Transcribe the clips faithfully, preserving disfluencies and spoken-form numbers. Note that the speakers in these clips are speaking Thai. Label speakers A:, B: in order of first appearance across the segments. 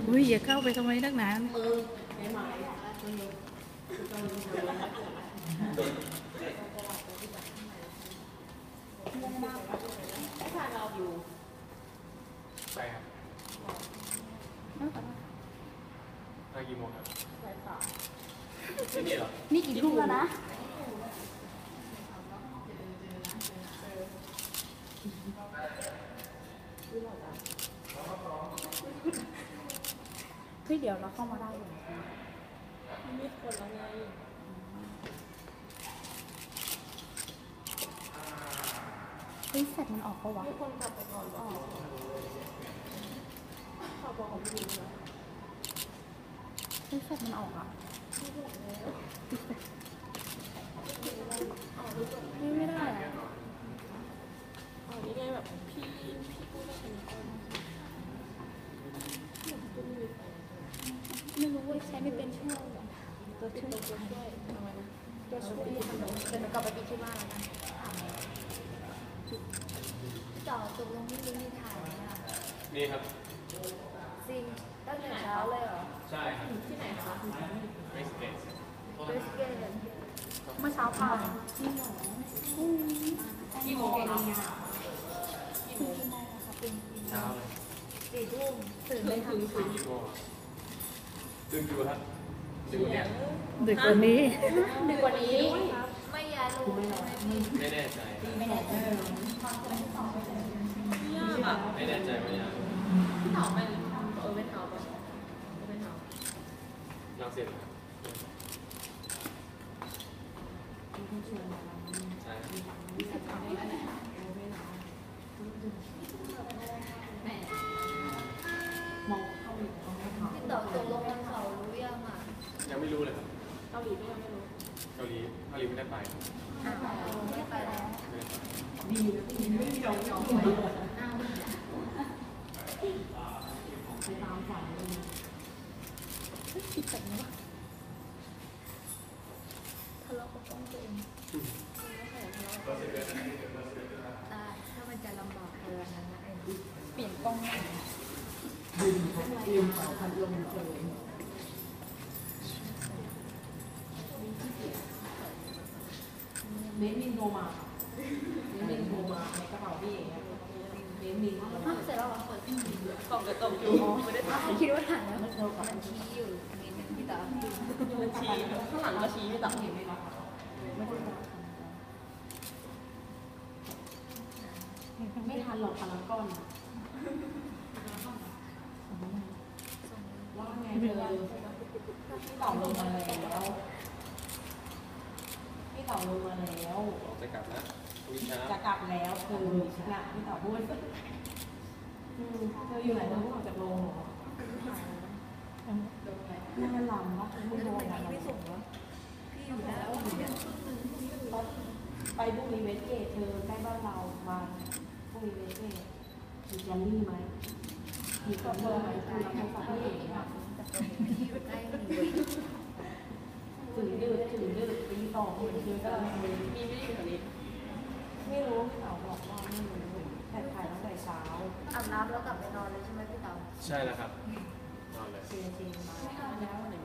A: อุ้ยอย่าเข้าไปทำไมนักหนา
B: ใช่ครับมากี่โมงครับนี่เหรอ
A: นี่กี่ทุ่มแล้วนะเฮ้ยเดี๋ยวเราเข้ามาได้เลยมีคนแล้วไงเฮ้ยแฟดมันออกปะวะมีคนกลับไปก่อนออกขอบอกของพี่ดิวเฮ้ยแฟดมันออกอ่ะไม่ไม่ได้อ่ะอ๋อนี่ไงแบบพี่พี่พูดไม่เป็นคนไม่รู้ว่าใช้ไม่เป็นช่วยตัวช่วยตัวช่วยทำไมนะตัวช่วยทำไมเดี๋ยวหนูกลับไปปิดที่บ้านแล้วนะ
C: ต่อตกลงที่นี่ถ่ายไหมอ่ะ
B: นี่ครับ
C: จริงตั้งแต่เช้าเลยเหรอ
B: ใช่ครับ
C: ที่ไหนคะ
B: เวสเกต
C: เวสเกต
A: เมื่อเช้าผ่าน
C: กี่โมงกี่โมง
B: เช้าเลย
C: สี่ทุ่มตื่นเลยค่ะ
B: ตื่นกี่โมงตื่นอยู่ครับตื่นเนี่ย
A: ดึกกว่านี้
C: ดึกกว่านี้ไม่ยาลูก
B: ไม่แน่ใจ
C: ไม่แน่ใจ
B: ไม่แน่ใจว่าอย่าง
C: พี่ต๋อเป็นเออเป็นเต๋อปะเป็นเต๋อ
B: นักเสียงใช่
C: พี่ต๋อตกลงวันเสาร์รู้ยังอ่ะ
B: ยังไม่รู้เลยครับ
C: เกาหลีก็ยังไม่รู้
B: เกาหลีเกาหลีไม่ได้ไป
C: ไม่ไปแล้ว
A: ดีนะดีไม่ยอมยอมไปไปตามฝันเลยคิดแบบนี้ว่า
C: ทะเลาะกับกล้องตัวเองได้ถ้ามันจะลำบากเกินนั้นนะไอ้
A: เปลี่ยนกล้องใหม่
D: ดึงเขาเตรียมเสาพัดลมเลยเมนมินโทรมาเมนมินโทรมาในกระเป๋าพี่เองเมนมิน
C: เสร็จแล้วเหรอกล่องกระตกอยู่ไม่ได้ถ่ายคิดว่าถ่ายแล้วมันชี้อยู่นิดนึงพี่ต๋อ
A: มันชี้ข้างหลังก็ชี้พี่ต๋อเห็นไหมคะไม่ทันหรอกพารากอนว่าไงเธอพี่ต๋อลงมาแล้วพี่ต๋อลงมาแล้ว
B: จะกลับแล้ว
D: จะกลับแล้วคือน่ะพี่ต๋อพูดเธออยู่ไหนเธอพูดออกจากโรงเหรอนั่นหลังเนาะไม่โดนอะไรไม่ส่งแล้วพี่อยู่แล้วไปพรุ่งนี้เวสเกตเธอใกล้บ้านเรามาพรุ่งนี้เวสเกตมีแจนนี่ไหมมีคอนเบอร์ไหมคือเราต้องฝากพี่เองนะถึงดื้อถึงดื้อตีต่อเหมือนเธอก็มีไม่ได้อยู่แถวนี้ไม่รู้พี่เต๋อบอกว่าไม่รู้แต่ถ่ายตั้งแต่เช้า
C: อาบน้ำแล้วกลับไปนอนเลยใช่ไหมพี่เต๋อ
B: ใช่แล้วครับนอนเลย
D: จริงจริงมาแล้วเนี่ย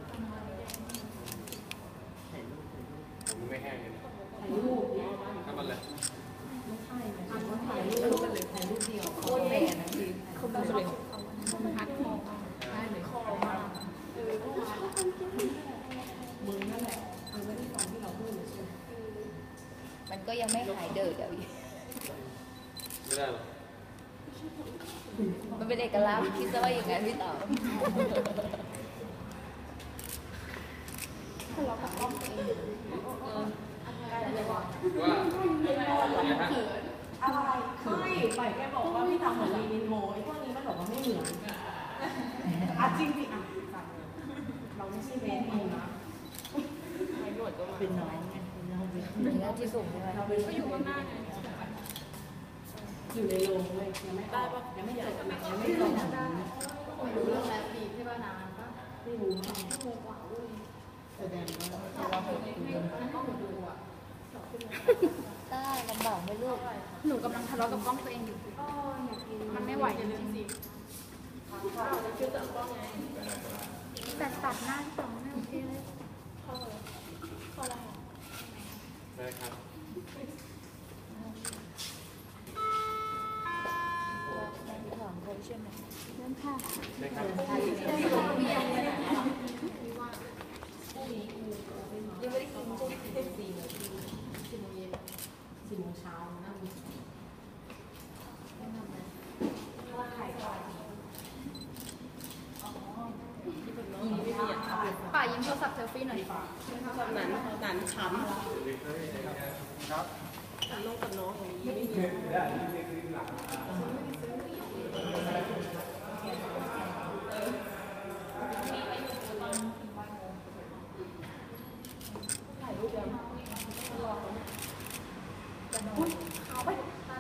B: ผมไม่แห้งเลย
D: ถ่ายรูปเนี่ย
B: ทำมันเลย
D: ไม่ใช่ถ่ายรูปถ่ายรูปกันเลยถ่ายรูปเดียวโอ้ยแม่นะพี่
C: เขาไม่ชอบฮัดคอได้เลยคอมาก
D: เออมึงนั่นแหละมึงไม่ได้ฟังที่เราพูดเลยใช่ไหม
C: มันก็ยังไม่หายเดิดเดี๋ยวอีก
B: ไม่ได้หรอก
C: มันเป็นเอกลักษณ์คิดซะว่าอย่างนั้นพี่ต่อ
A: ถ้าเราตัดกล้องตัวเอง
B: ว่า
D: อะไรไม่ไปแกบอกว่าพี่ทำเหมือนลีนินโมไอ้พวกนี้มันบอกว่าไม่เหมือนอ่ะจริงจริงอ่ะเราไม่ใช่เบนเองนะเป็นน้องไงเป็นน้องเป็นน้อง
C: ที่สูงเลย
D: เราเป็นก็อยู่ข้างหน้าไงอยู่ในโรงเลยยังไม่ได้ปะยังไม่เจอกันยังไม่ส่ง
C: รู้เรื่องแล้วปีใช่ป่ะนานปะ
D: ไม่รู้ค่ะแสดงว่าเราเคยดูต้องดูอ่ะ
C: ได้ลำบากไหมลูก
A: หนูกำลังทะเลาะกับกล้องตัวเองอยู่มันไม่ไหวจริงๆ
C: ชื่อเติมกล้องไง
A: แต่ตัดหน้าสองไม่โอเคเลย
C: เข้าเลยเข้าได้
B: ได้ครับ
C: ถามเขาใช่ไหม
A: เริ่มค่ะ
B: ได้ครับ
C: ยังไม่ได้กินใช่ไหม
D: สี่โมงสี่โมงเย็นสี่โมงเช้านั่งมีว่าไข่ก่อนอีนี่ไม่มีอ่ะครับ
A: ป่ายิ้มโทรศัพท์เซลฟี่หน่อย
D: ตอนนั้นตอนนั้นช้ำ
B: ครับ
D: กับน้องกับน้องอย่างนี้ไม่มีถ่ายรูปยังรอจะนอนเอาไป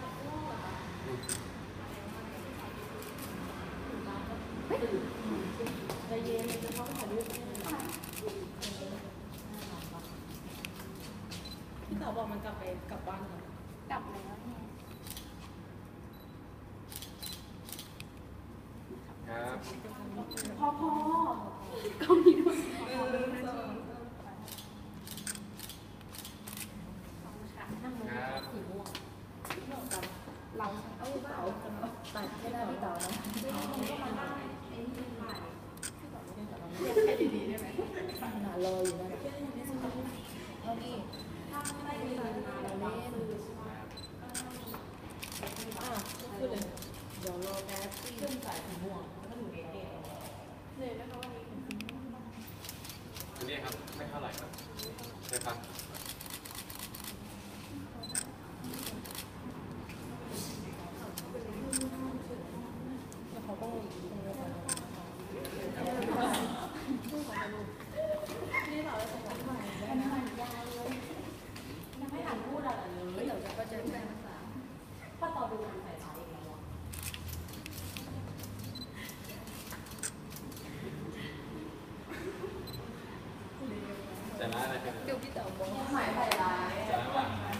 D: ใจเย็นจะเข้าไปถ่ายรูปพี่สาวบอกมันกลับไปกลับบ้านก่อน
A: กลับแล้วไง
B: ครับ
D: พอพอ
A: ก็มีด้วย
D: นั่งลงสีม่วงเราเอาเต๋าตัดแค่ได้พี่เต๋านะแค่ดีๆได้ไหมหนารออยู่นะเอาดิถ้าไม่ได้เราเล่นอ่ะพูดเลยเดี๋ยวรอแป๊บเครื่องสายสีม่วงแล้วก็หนูเด็กเด็กเลยนะคะวันนี้
B: อันนี้ครับไม่เท่าไหร่ครับใช่ครับ
D: เขาต้องมีตรงนี้ก่อนนี่เราจะทำใหม่ได้ไหมยาวเลยยังไม่ทันพูดอะไรเลยเดี๋ยวก็จะแปลภาษาถ้าต่อดูงานใส่สายอีกแล้วอ่ะ
B: แต่ละอะไรเป็น
C: เดี๋ยวพี่เต๋อบอก
D: หมายใส่ร้าย
B: แต่ละว่า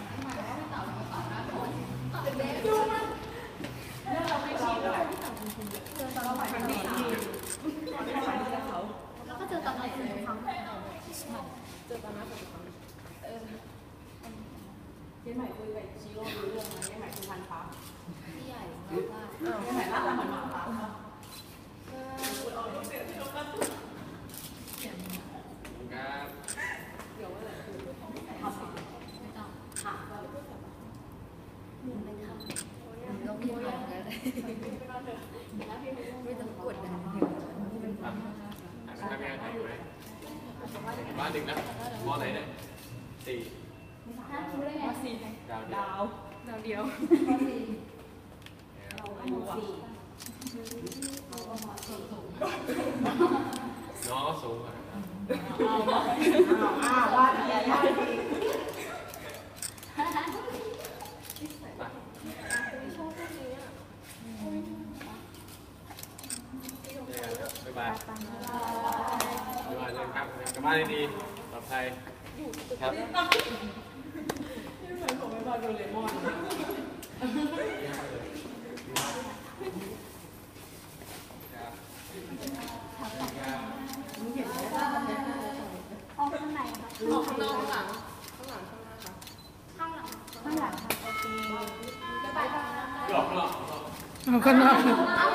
D: เนี่ยเราไม่ชินเลยเจอตอนเราหมายถึงดีไม่หมายถึงเขา
A: แล้วก็เจอตอนนั้นคือครั้ง
D: เจอตอนนั้นกับเขาเออเจ๊ใหม่คุยกับชิโร่รู้เรื่องไหมเจ๊ใหม่คือพันฟ้า
A: พี่ใหญ่แล้วว่า
D: เจ๊ใหม่น่าจะเหมือนหมาฟ้า
B: ครับ
D: เดี๋ยวว่าอะไรคือทำ
A: ไม่ต้อง
D: หาก็
A: ไม่ทำเราพี่ทำกันไม่ต้องกดดัน
B: อ่ะอ่านนะครับพี่อ่านอยู่ไหมบ้านหนึ่งนะมอไหนเนี่ยสี่
A: น่าคิดได้ไง
D: สี่
B: ดาวเดียว
D: ดาว
C: ดาวเดียว
D: เราอายุสี่
B: น้องก็สูงอ่ะ
D: อ้าวว่าดีว่าดี
B: บ๊ายบายบ๊ายบายเลยครับกลับบ้านดีๆปลอดภัยครับ
D: นี่เหมือนผมไม่มาโดนเลมอนมึงเห็นไหมว่ามันจะ
A: ห้องข้างในค่ะ
D: ออกข้างนอกข้างหลังข้างหลังข้างหน้าค่ะ
A: ข้างหลังข้างหลังค่ะโอเคบ๊ายบาย
B: หลอกหลอก
A: เอา